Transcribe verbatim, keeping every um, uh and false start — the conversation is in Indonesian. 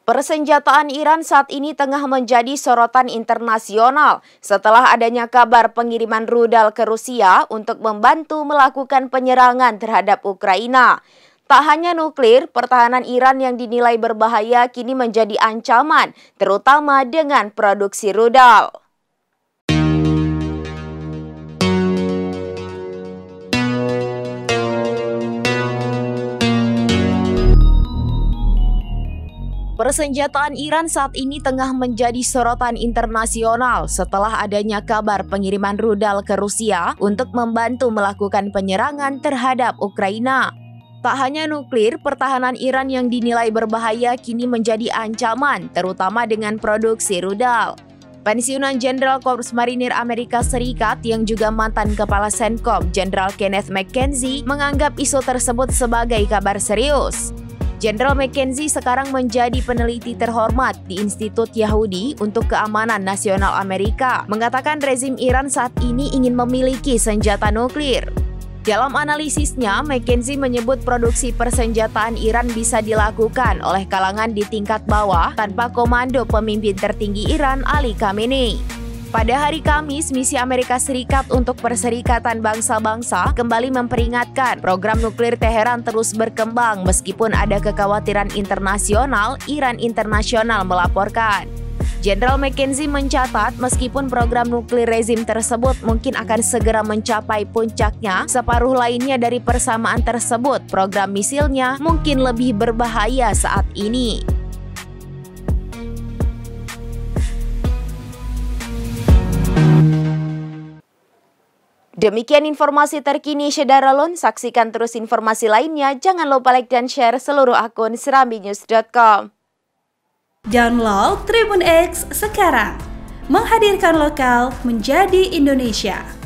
Persenjataan Iran saat ini tengah menjadi sorotan internasional setelah adanya kabar pengiriman rudal ke Rusia untuk membantu melakukan penyerangan terhadap Ukraina. Tak hanya nuklir, pertahanan Iran yang dinilai berbahaya kini menjadi ancaman, terutama dengan produksi rudal. Persenjataan Iran saat ini tengah menjadi sorotan internasional setelah adanya kabar pengiriman rudal ke Rusia untuk membantu melakukan penyerangan terhadap Ukraina. Tak hanya nuklir, pertahanan Iran yang dinilai berbahaya kini menjadi ancaman, terutama dengan produksi rudal. Pensiunan Jenderal Korps Marinir Amerika Serikat yang juga mantan Kepala Senkom, Jenderal Kenneth McKenzie, menganggap isu tersebut sebagai kabar serius. Jenderal McKenzie sekarang menjadi peneliti terhormat di Institut Yahudi untuk Keamanan Nasional Amerika, mengatakan rezim Iran saat ini ingin memiliki senjata nuklir. Dalam analisisnya, McKenzie menyebut produksi persenjataan Iran bisa dilakukan oleh kalangan di tingkat bawah tanpa komando pemimpin tertinggi Iran, Ali Khamenei. Pada hari Kamis, misi Amerika Serikat untuk Perserikatan Bangsa-Bangsa kembali memperingatkan program nuklir Teheran terus berkembang meskipun ada kekhawatiran internasional, Iran Internasional melaporkan. Jenderal McKenzie mencatat meskipun program nuklir rezim tersebut mungkin akan segera mencapai puncaknya, separuh lainnya dari persamaan tersebut program misilnya mungkin lebih berbahaya saat ini. Demikian informasi terkini Syederalun, saksikan terus informasi lainnya, jangan lupa like dan share seluruh akun serambi news dot com. Download Tribun X sekarang, menghadirkan lokal menjadi Indonesia.